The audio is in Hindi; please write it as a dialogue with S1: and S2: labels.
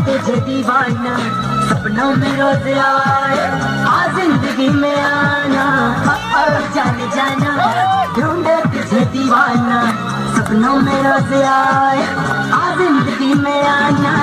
S1: तुझे दीवाना सपनों में रोज आए, आ जिंदगी में आना जाने जाना, ढूंढे तुझे दीवाना सपनों में रोज आए, आ जिंदगी में आना।